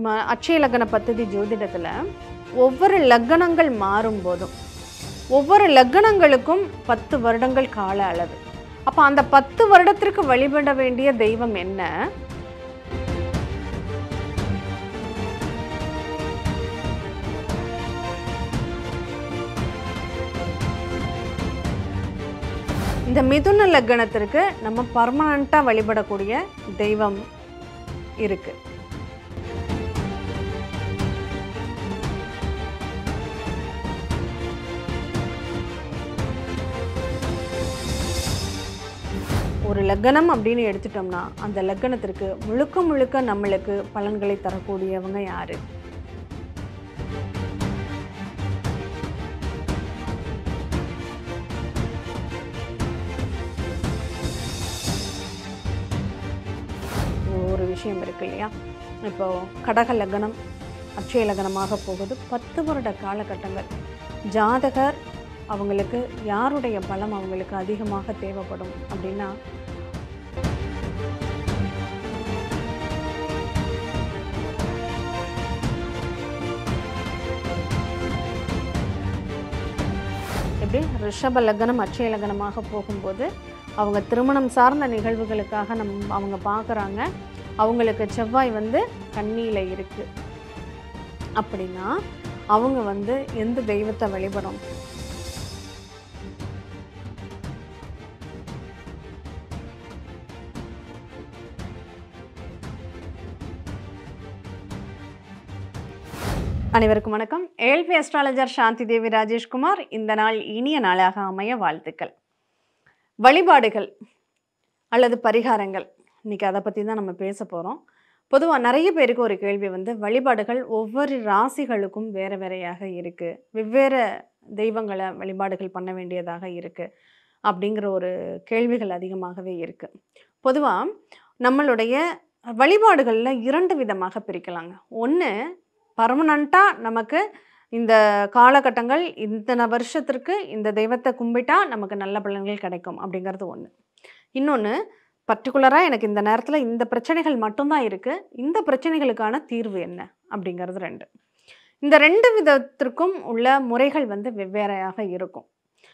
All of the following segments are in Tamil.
அட்சய லக்ன பத்ததி ஜோதிடத்தில் ஒவ்வொரு லக்னங்கள் மாறும்போதும் ஒவ்வொரு லக்னங்களுக்கும் 10 வருடங்கள் கால அளவு. அப்போ அந்த 10 வருடத்திற்கு வழிபட வேண்டிய தெய்வம் என்ன? இந்த மிதுன லக்னத்திற்கு நம்ம பர்மனண்ட்டாக வழிபடக்கூடிய தெய்வம் இருக்கு. ஒரு லக்னம் அப்படின்னு எடுத்துட்டோம்னா அந்த லக்னத்திற்கு முழுக்க முழுக்க நம்மளுக்கு பலன்களை தரக்கூடியவங்க யாரு? ஒரு விஷயம் இருக்கு இல்லையா? இப்போ கடக லக்னம் அட்சய லக்னமாக போகுது. 10 வருட காலகட்டங்கள் ஜாதகர் அவங்களுக்கு யாருடைய பலம் அவங்களுக்கு அதிகமாக தேவைப்படும் அப்படின்னா எப்படி ரிஷப லக்னம் அட்சய லக்னமாக போகும்போது அவங்க திருமணம் சார்ந்த நிகழ்வுகளுக்காக அவங்க பார்க்குறாங்க. அவங்களுக்கு செவ்வாய் கன்னியில் இருக்கு அப்படின்னா அவங்க எந்த தெய்வத்தை வழிபடும்? அனைவருக்கும் வணக்கம். ALP astrologer Shanthi Devi Rajeshkumar. இந்த நாள் இனிய நாளாக அமைய வாழ்த்துக்கள். வழிபாடுகள் அல்லது பரிகாரங்கள், இன்னைக்கு அதை பற்றி தான் நம்ம பேச போகிறோம். பொதுவாக நிறைய பேருக்கு ஒரு கேள்வி வழிபாடுகள் ஒவ்வொரு ராசிகளுக்கும் வேறு வேறையாக இருக்குது, வெவ்வேறு தெய்வங்களை வழிபாடுகள் பண்ண வேண்டியதாக இருக்குது அப்படிங்கிற ஒரு கேள்விகள் அதிகமாகவே இருக்குது. பொதுவாக நம்மளுடைய வழிபாடுகளில் 2 விதமாக பிரிக்கலாங்க. ஒன்று, பர்மனண்ட்டாக நமக்கு இந்த காலகட்டங்கள் இத்தனை வருஷத்திற்கு இந்த தெய்வத்தை கும்பிட்டா நமக்கு நல்ல பலன்கள் கிடைக்கும் அப்படிங்கிறது ஒன்று. இன்னொன்று, பர்டிகுலராக எனக்கு இந்த நேரத்தில் இந்த பிரச்சனைகள் மட்டும்தான் இருக்குது, இந்த பிரச்சனைகளுக்கான தீர்வு என்ன அப்படிங்கிறது 2. இந்த 2 விதத்திற்கும் உள்ள முறைகள் வெவ்வேறையாக இருக்கும்.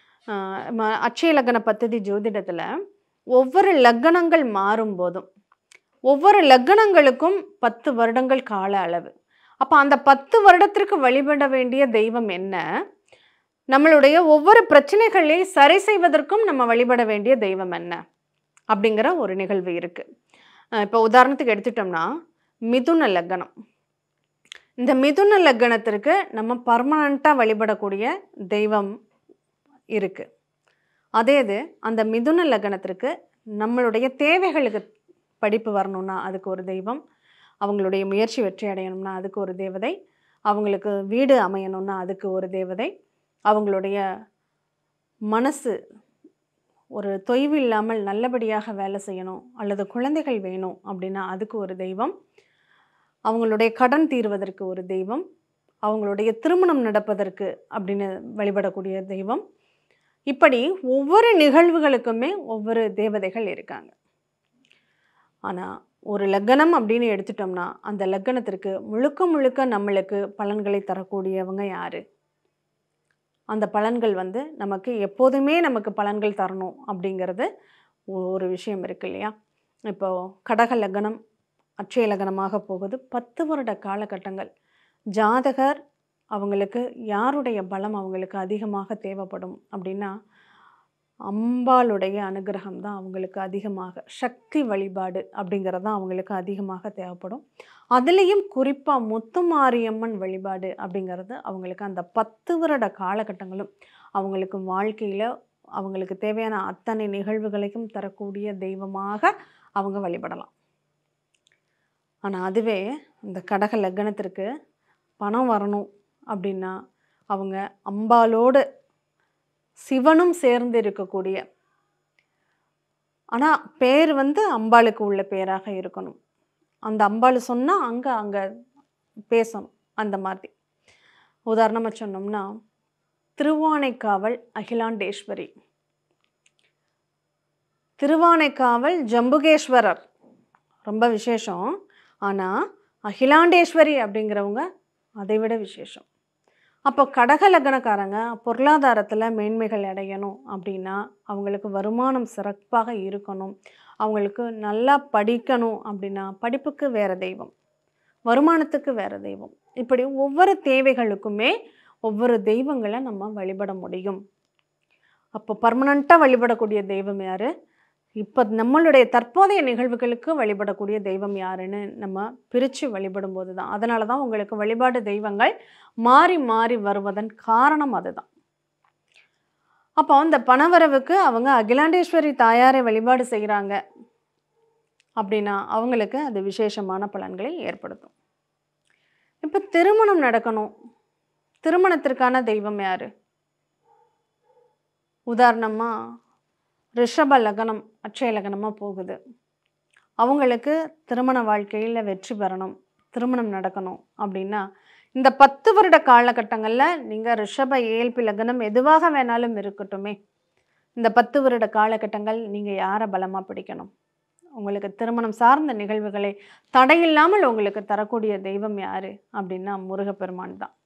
அட்சய லக்ன பத்ததி ஜோதிடத்தில் ஒவ்வொரு லக்னங்கள் மாறும்போதும் ஒவ்வொரு லக்னங்களுக்கும் 10 வருடங்கள் கால அளவு. அப்போ அந்த 10 வருடத்திற்கு வழிபட வேண்டிய தெய்வம் என்ன? நம்மளுடைய ஒவ்வொரு பிரச்சனைகளை சரி செய்வதற்கும் நம்ம வழிபட வேண்டிய தெய்வம் என்ன அப்படிங்கிற ஒரு நிகழ்வு இருக்குது. இப்போ உதாரணத்துக்கு எடுத்துட்டோம்னா மிதுன லக்னம். இந்த மிதுன லக்னத்திற்கு நம்ம பர்மனண்ட்டாக வழிபடக்கூடிய தெய்வம் இருக்குது. அதே இது அந்த மிதுன லக்னத்திற்கு நம்மளுடைய தேவைகளுக்கு படிப்பு வரணும்னா அதுக்கு ஒரு தெய்வம், அவங்களுடைய முயற்சி வெற்றி அடையணும்னா அதுக்கு ஒரு தேவதை, அவங்களுக்கு வீடு அமையணும்னா அதுக்கு ஒரு தேவதை, அவங்களுடைய மனசு ஒரு தொய்வு இல்லாமல் நல்லபடியாக வேலை செய்யணும் அல்லது குழந்தைகள் வேணும் அப்படின்னா அதுக்கு ஒரு தெய்வம், அவங்களுடைய கடன் தீர்வதற்கு ஒரு தெய்வம், அவங்களுடைய திருமணம் நடப்பதற்கு அப்படின்னு வழிபடக்கூடிய தெய்வம். இப்படி ஒவ்வொரு நிகழ்வுகளுக்குமே ஒவ்வொரு தேவதைகள் இருக்காங்க. ஆனால் ஒரு லக்னம் அப்படின்னு எடுத்துட்டோம்னா அந்த லக்னத்திற்கு முழுக்க முழுக்க நம்மளுக்கு பலன்களை தரக்கூடியவங்க யாரு? அந்த பலன்கள் நமக்கு எப்போதுமே நமக்கு பலன்கள் தரணும் அப்படிங்கிறது ஒரு விஷயம் இருக்கு இல்லையா? இப்போ கடக லக்னம் அட்சய லக்னமாக போகுது. 10 வருட காலகட்டங்கள் ஜாதகர் அவங்களுக்கு யாருடைய பலம் அவங்களுக்கு அதிகமாக தேவைப்படும் அப்படின்னா அம்பாளுடைய அனுகிரகம் தான் அவங்களுக்கு அதிகமாக, சக்தி வழிபாடு அப்படிங்கிறது தான் அவங்களுக்கு அதிகமாக தேவைப்படும். அதுலேயும் குறிப்பாக முத்துமாரியம்மன் வழிபாடு அப்படிங்கிறது அவங்களுக்கு அந்த 10 வருட காலகட்டங்களும் அவங்களுக்கு வாழ்க்கையில் அவங்களுக்கு தேவையான அத்தனை நிகழ்வுகளையும் தரக்கூடிய தெய்வமாக அவங்க வழிபடலாம். ஆனால் அதுவே இந்த கடக லக்னத்திற்கு பணம் வரணும் அப்படின்னா அவங்க அம்பாலோடு சிவனும் சேர்ந்து இருக்கக்கூடிய, ஆனால் பேர் அம்பாளுக்கு உள்ள பேராக இருக்கணும். அந்த அம்பாள் சொன்னால் அங்கே பேசணும். அந்த மாதிரி உதாரணமாக சொன்னோம்னா திருவானைக்காவல் அகிலாண்டேஸ்வரி, திருவானைக்காவல் ஜம்புகேஸ்வரர் ரொம்ப விசேஷம். ஆனால் அகிலாண்டேஸ்வரி அப்படிங்கிறவங்க அதை விட விசேஷம். அப்போ கடக லக்னக்காரங்க பொருளாதாரத்தில் மேன்மைகள் அடையணும் அப்படின்னா அவங்களுக்கு வருமானம் சிறப்பாக இருக்கணும், அவங்களுக்கு நல்லா படிக்கணும் அப்படின்னா படிப்புக்கு வேறு தெய்வம், வருமானத்துக்கு வேறு தெய்வம், இப்படி ஒவ்வொரு தேவைகளுக்குமே ஒவ்வொரு தெய்வங்களை நம்ம வழிபட முடியும். அப்போ பர்மனண்ட்டாக வழிபடக்கூடிய தெய்வம் யார், இப்போ நம்மளுடைய தற்போதைய நிகழ்வுகளுக்கு வழிபடக்கூடிய தெய்வம் யாருன்னு நம்ம பிரித்து வழிபடும் போது தான். அதனால தான் உங்களுக்கு வழிபாடு தெய்வங்கள் மாறி மாறி வருவதன் காரணம் அதுதான். அப்போ அந்த பணவரவுக்கு அவங்க அகிலாண்டேஸ்வரி தாயாரை வழிபாடு செய்கிறாங்க அப்படின்னா அவங்களுக்கு அது விசேஷமான பலன்களை ஏற்படுத்தும். இப்போ திருமணம் நடக்கணும், திருமணத்திற்கான தெய்வம் யார்? உதாரணமாக ரிஷப லக்னம் அட்சய லக்னமாக போகுது, அவங்களுக்கு திருமண வாழ்க்கையில் வெற்றி பெறணும், திருமணம் நடக்கணும் அப்படின்னா இந்த 10 வருட காலகட்டங்களில் நீங்கள் ரிஷப ஏல்பி லக்னம் எதுவாக வேணாலும் இருக்கட்டுமே, இந்த 10 வருட காலகட்டங்கள் நீங்கள் யாரை பலமாக பிடிக்கணும்? உங்களுக்கு திருமணம் சார்ந்த நிகழ்வுகளை தடையில்லாமல் உங்களுக்கு தரக்கூடிய தெய்வம் யார் அப்படின்னா முருகப்பெருமான் தான்.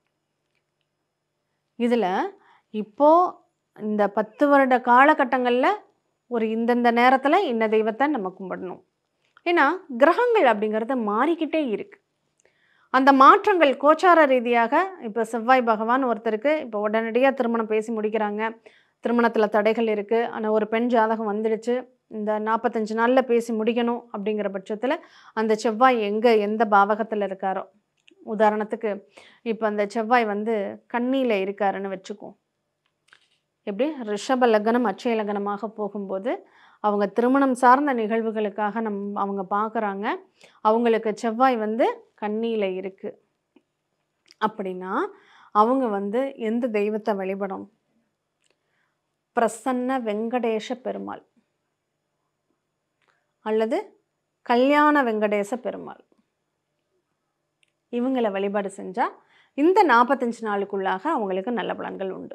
இதில் இப்போது இந்த 10 வருட காலகட்டங்களில் ஒரு இந்தந்த நேரத்தில் இந்த தெய்வத்தை நம்ம கும்பிடணும். ஏன்னா கிரகங்கள் அப்படிங்கிறது மாறிக்கிட்டே இருக்குது. அந்த மாற்றங்கள் கோச்சார ரீதியாக இப்போ செவ்வாய் பகவான் ஒருத்தருக்கு இப்போ உடனடியாக திருமணம் பேசி முடிக்கிறாங்க, திருமணத்தில் தடைகள் இருக்குது, ஆனால் ஒரு பெண் ஜாதகம் வந்துடுச்சு, இந்த 45 நாளில் பேசி முடிக்கணும் அப்படிங்கிற பட்சத்தில் அந்த செவ்வாய் எந்த பாவகத்தில் இருக்காரோ, உதாரணத்துக்கு இப்போ அந்த செவ்வாய் கன்னியில் இருக்காருன்னு வச்சுக்குவோம். எப்படி ரிஷப லக்னம் அட்சய லக்னமாக போகும்போது அவங்க திருமணம் சார்ந்த நிகழ்வுகளுக்காக அவங்க பார்க்குறாங்க, அவங்களுக்கு செவ்வாய் கன்னியில் இருக்குது அப்படின்னா அவங்க எந்த தெய்வத்தை வழிபடும்? பிரசன்ன வெங்கடேஷ பெருமாள் அல்லது கல்யாண வெங்கடேச பெருமாள், இவங்களை வழிபாடு செஞ்சால் இந்த 45 நாளுக்குள்ளாக அவங்களுக்கு நல்ல பலன்கள் உண்டு.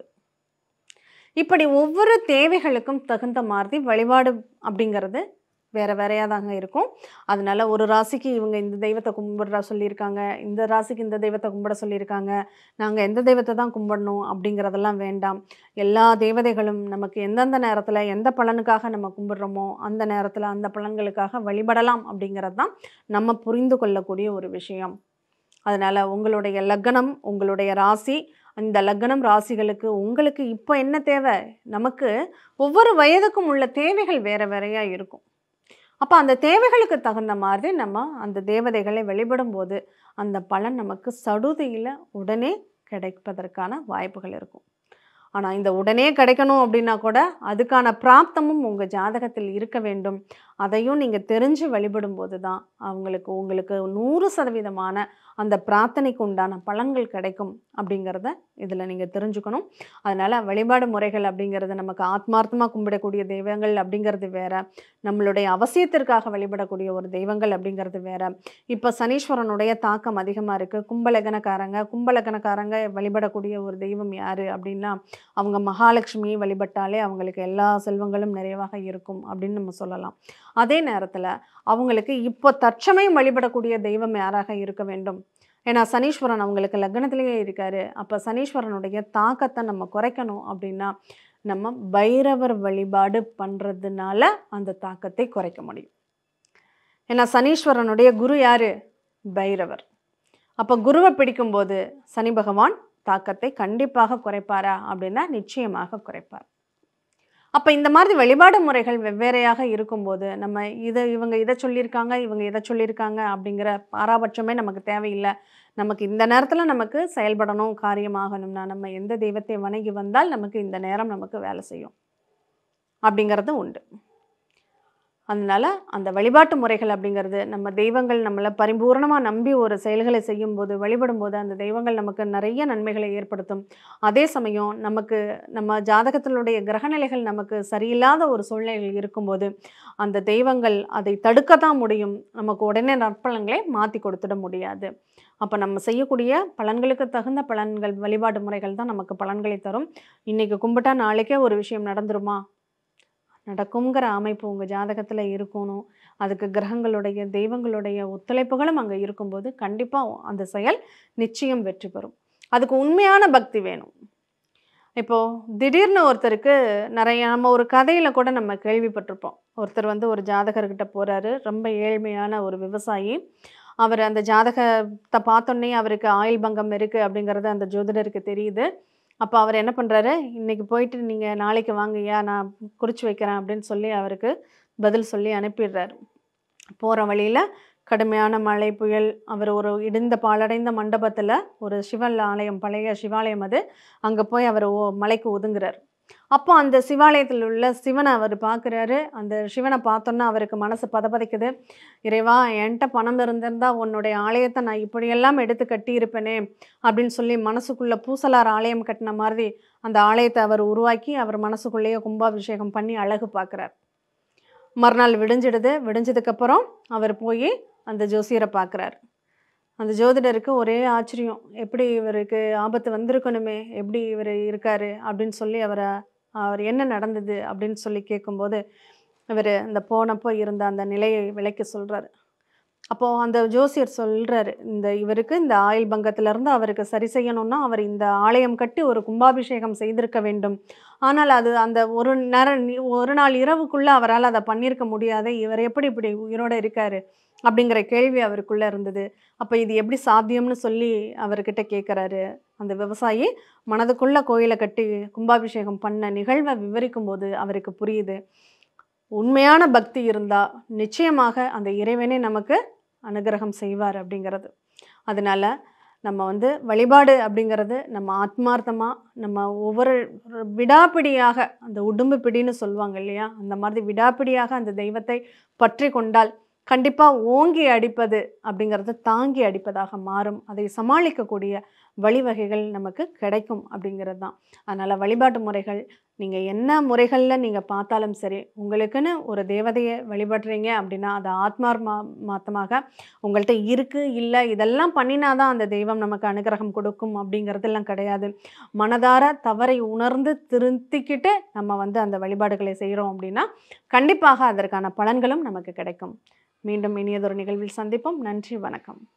இப்படி ஒவ்வொரு தேவைகளுக்கும் தகுந்த மாதிரி வழிபாடு அப்படிங்கிறது வேறு வேறையாக தாங்க இருக்கும். அதனால் ஒரு ராசிக்கு இவங்க இந்த தெய்வத்தை கும்பிடுறா சொல்லியிருக்காங்க, இந்த ராசிக்கு இந்த தெய்வத்தை கும்பிட சொல்லியிருக்காங்க, நாங்கள் எந்த தெய்வத்தை தான் கும்பிடணும் அப்படிங்கிறதெல்லாம் வேண்டாம். எல்லா தேவதைகளும் நமக்கு எந்தெந்த நேரத்தில் எந்த பலனுக்காக நம்ம கும்பிடுறோமோ அந்த நேரத்தில் அந்த பலன்களுக்காக வழிபடலாம் அப்படிங்கிறது தான் நம்ம புரிந்து கொள்ளக்கூடிய ஒரு விஷயம். அதனால் உங்களுடைய லக்னம், உங்களுடைய ராசி, அந்த லக்னம் ராசிகளுக்கு உங்களுக்கு இப்போ என்ன தேவை, நமக்கு ஒவ்வொரு வயதுக்கும் உள்ள தேவைகள் வேறு வேறையாக இருக்கும். அப்போ அந்த தேவைகளுக்கு தகுந்த மாதிரி நம்ம அந்த தேவதைகளை வழிபடும் போது அந்த பலன் நமக்கு சடுதியில் உடனே கிடைப்பதற்கான வாய்ப்புகள் இருக்கும். ஆனால் இந்த உடனே கிடைக்கணும் அப்படின்னா கூட அதுக்கான பிராப்தமும் உங்கள் ஜாதகத்தில் இருக்க வேண்டும். அதையும் நீங்கள் தெரிஞ்சு வழிபடும்போது தான் உங்களுக்கு 100% அந்த பிரார்த்தனைக்கு உண்டான பலன்கள் கிடைக்கும் அப்படிங்கிறத இதில் நீங்கள் தெரிஞ்சுக்கணும். அதனால் வழிபாடு முறைகள் அப்படிங்கிறது நமக்கு ஆத்மார்த்தமாக கும்பிடக்கூடிய தெய்வங்கள் அப்படிங்கிறது வேறு, நம்மளுடைய அவசியத்திற்காக வழிபடக்கூடிய ஒரு தெய்வங்கள் அப்படிங்கிறது வேறு. இப்போ சனீஸ்வரனுடைய தாக்கம் அதிகமாக இருக்குது. கும்பலக்கணக்காரங்க வழிபடக்கூடிய ஒரு தெய்வம் யார் அப்படின்னா அவங்க மகாலட்சுமியை வழிபட்டாலே அவங்களுக்கு எல்லா செல்வங்களும் நிறைவாக இருக்கும் அப்படின்னு நம்ம சொல்லலாம். அதே நேரத்தில் அவங்களுக்கு இப்போ தற்சமயம் வழிபடக்கூடிய தெய்வம் யாராக இருக்க வேண்டும்? ஏன்னா சனீஸ்வரன் அவங்களுக்கு லக்னத்திலேயே இருக்கார். அப்போ சனீஸ்வரனுடைய தாக்கத்தை நம்ம குறைக்கணும் அப்படின்னா நம்ம பைரவர் வழிபாடு பண்ணுறதுனால அந்த தாக்கத்தை குறைக்க முடியும். ஏன்னா சனீஸ்வரனுடைய குரு யார்? பைரவர். அப்போ குருவை பிடிக்கும்போது சனி பகவான் தாக்கத்தை கண்டிப்பாக குறைப்பாரா அப்படின்னா நிச்சயமாக குறைப்பார். அப்போ இந்த மாதிரி வழிபாடு முறைகள் வெவ்வேறையாக இருக்கும்போது நம்ம இவங்க இதை சொல்லியிருக்காங்க, இவங்க இதை சொல்லியிருக்காங்க அப்படிங்கிற பாராபட்சமே நமக்கு தேவையில்லை. நமக்கு இந்த நேரத்தில் நமக்கு செயல்படணும், காரியமாகணும்னா நம்ம எந்த தெய்வத்தை வணங்கி வந்தால் நமக்கு இந்த நேரம் நமக்கு வேலை செய்யும் அப்படிங்கிறது உண்டு. அதனால் அந்த வழிபாட்டு முறைகள் அப்படிங்கிறது நம்ம தெய்வங்கள் நம்மளை பரிபூர்ணமாக நம்பி ஒரு செயல்களை செய்யும்போது வழிபடும்போது அந்த தெய்வங்கள் நமக்கு நிறைய நன்மைகளை ஏற்படுத்தும். அதே சமயம் நம்ம ஜாதகத்தினுடைய கிரகநிலைகள் நமக்கு சரியில்லாத ஒரு சூழ்நிலைகள் இருக்கும்போது அந்த தெய்வங்கள் அதை தடுக்கத்தான் முடியும், நமக்கு உடனே நற்பலன்களை மாற்றி கொடுத்துட முடியாது. அப்போ நம்ம செய்யக்கூடிய பலன்களுக்கு தகுந்த பலன்கள் வழிபாட்டு முறைகள் தான் நமக்கு பலன்களை தரும். இன்றைக்கி கும்பிட்டா நாளைக்கே ஒரு விஷயம் நடந்துருமா? நடக்குங்கிற அமைப்பு உங்கள் ஜாதகத்தில் இருக்கணும். அதுக்கு கிரகங்களுடைய தெய்வங்களுடைய ஒத்துழைப்புகளும் அங்கே இருக்கும்போது கண்டிப்பாக அந்த செயல் நிச்சயம் வெற்றி பெறும். அதுக்கு உண்மையான பக்தி வேணும். இப்போ திடீர்னு ஒருத்தருக்கு நிறைய நம்ம ஒரு கதையில கூட நம்ம கேள்விப்பட்டிருப்போம். ஒருத்தர் வந்து ஒரு ஜாதகர்கிட்ட போறாரு. ரொம்ப ஏழ்மையான ஒரு விவசாயி. அவர் அந்த ஜாதகத்த பார்த்தோன்னே அவருக்கு ஆயுள் பங்கம் இருக்கு அப்படிங்கிறது அந்த ஜோதிடருக்கு தெரியுது. அப்ப அவர் என்ன பண்றாரு, "இன்னைக்கு போயிட்டு நீங்க நாளைக்கு வாங்கய்யா, நான் குறிச்சு வைக்கிறேன்" அப்படின்னு சொல்லி அவருக்கு பதில் சொல்லி அனுப்பிடுறாரு. போற வழியில கடுமையான மழை, புயல். அவர் ஒரு இடிந்த பாழடைந்த மண்டபத்துல ஒரு சிவன் ஆலயம், பழைய சிவாலயம் அது. அங்க போய் அவர் மலைக்கு ஒதுங்குறார். அப்போ அந்த சிவாலயத்தில் உள்ள சிவனை அவர் பார்க்குறாரு. அந்த சிவனை பார்த்தோன்னா அவருக்கு மனசு பதபதைக்குது. இறைவா, என்கிட்ட பணம் இருந்திருந்தா உன்னுடைய ஆலயத்தை நான் இப்படியெல்லாம் எடுத்து கட்டியிருப்பேனே அப்படின்னு சொல்லி மனசுக்குள்ள பூசலார் ஆலயம் கட்டின மாதிரி அந்த ஆலயத்தை அவர் உருவாக்கி அவர் மனசுக்குள்ளேயே கும்பாபிஷேகம் பண்ணி அழகு பார்க்குறார். மறுநாள் விடிஞ்சிடுது. விடிஞ்சதுக்கப்புறம் அவர் போய் அந்த ஜோசியரை பார்க்குறார். அந்த ஜோதிடருக்கு ஒரே ஆச்சரியம். எப்படி இவருக்கு ஆபத்து வந்திருக்கணுமே, எப்படி இவர் இருக்காரு அப்படின்னு சொல்லி அவர் என்ன நடந்தது அப்படின்னு சொல்லி கேட்கும்போது, இவர் அந்த போனப்போ இருந்த அந்த நிலையை விளக்கி சொல்கிறாரு. அப்போது அந்த ஜோசியர் சொல்கிறாரு, இவருக்கு இந்த ஆயுள் பங்கத்திலேருந்து அவருக்கு சரி செய்யணும்னா அவர் இந்த ஆலயம் கட்டி ஒரு கும்பாபிஷேகம் செய்திருக்க வேண்டும். ஆனால் அது அந்த ஒரு நாள் இரவுக்குள்ளே அவரால் அதை பண்ணியிருக்க முடியாது. இவர் எப்படி இப்படி உயிரோடு இருக்காரு அப்படிங்கிற கேள்வி அவருக்குள்ளே இருந்தது. அப்போ இது எப்படி சாத்தியம்னு சொல்லி அவர்கிட்ட கேட்குறாரு. அந்த விவசாயி மனதுக்குள்ளே கோயிலை கட்டி கும்பாபிஷேகம் பண்ண நிகழ்வை விவரிக்கும்போது அவருக்கு புரியுது. உண்மையான பக்தி இருந்தால் நிச்சயமாக அந்த இறைவனே நமக்கு அனுகிரகம் செய்வார் அப்படிங்கிறது. அதனால நம்ம வந்து வழிபாடு அப்படிங்கிறது நம்ம ஆத்மார்த்தமாக நம்ம ஒவ்வொரு விடாப்பிடியாக அந்த உடும்பு பிடின்னு சொல்லுவாங்க இல்லையா, அந்த மாதிரி விடாப்பிடியாக அந்த தெய்வத்தை பற்றி கொண்டால் கண்டிப்பாக ஓங்கி அடிப்பது அப்படிங்கிறது தாங்கி அடிப்பதாக மாறும். அதை சமாளிக்கக்கூடிய வழிவகைகள் நமக்கு கிடைக்கும் அப்படிங்கிறது தான். அதனால் வழிபாட்டு முறைகள் நீங்கள் என்ன முறைகளில் நீங்கள் பார்த்தாலும் சரி, உங்களுக்குன்னு ஒரு தேவதையை வழிபடுறீங்க அப்படின்னா அது ஆத்மார்த்தமாக உங்கள்கிட்ட இருக்குது இல்லை இதெல்லாம் பண்ணினா தான் அந்த தெய்வம் நமக்கு அனுகிரகம் கொடுக்கும் அப்படிங்கிறதெல்லாம் கிடையாது. மனதார தவறை உணர்ந்து திருத்திக்கிட்டு நம்ம வந்து அந்த வழிபாடுகளை செய்கிறோம் அப்படின்னா கண்டிப்பாக அதற்கான பலன்களும் நமக்கு கிடைக்கும். மீண்டும் இனியதொரு நிகழ்வில் சந்திப்போம். நன்றி, வணக்கம்.